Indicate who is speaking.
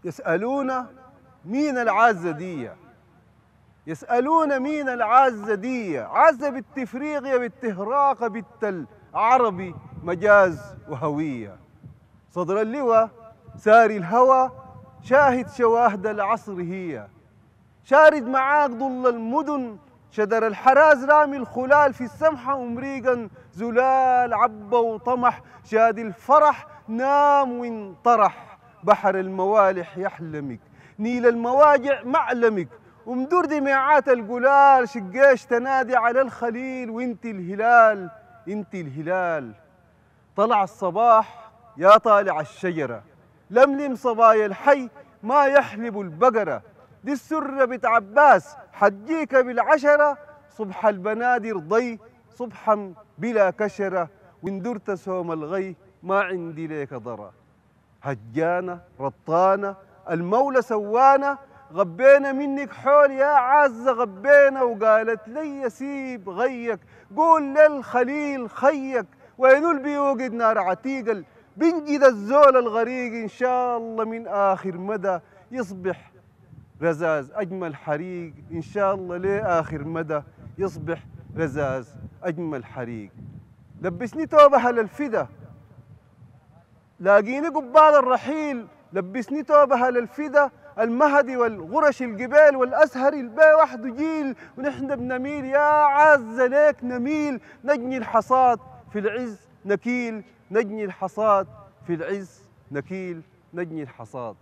Speaker 1: يسألون مين العازة دي؟ يسألون مين العازة دي؟ عازة بالتفريغ بالتهراق بالتل عربي مجاز وهوية. صدر اللواء ساري الهوى شاهد شواهد العصر هي، شارد معاك ضل المدن شدر الحراز رامي الخلال في السمحة ومريقا زلال عبة وطمح شاد الفرح نام وانطرح بحر الموالح يحلمك نيل المواجع معلمك ومدور دميعات القلال شقيش تنادي على الخليل وانت الهلال انت الهلال. طلع الصباح يا طالع الشجرة لملم صبايا الحي ما يحلب البقرة دي السرة بنت عباس حجيك بالعشرة صبح البنادر ضي صبحا بلا كشرة وندرت سوم الغي ما عندي ليك ضرى. هجانا رطانا المولى سوانا غبينا منك حول يا عازة غبينا وقالت لي سيب غيك قول للخليل خيك وينول بيوقد نار عتيق بنجد الزول الغريق إن شاء الله من آخر مدى يصبح رزاز أجمل حريق إن شاء الله لآخر مدى يصبح رزاز أجمل حريق. لبسني توبة للفدا لاقيني قبال الرحيل لبسني توبة للفدا المهدي والغرش الجبال والأزهر الباء وحده جيل ونحن بنميل يا عز ليك نميل نجني الحصاد في العز نكيل نجني الحصاد في العز نكيل نجني الحصاد.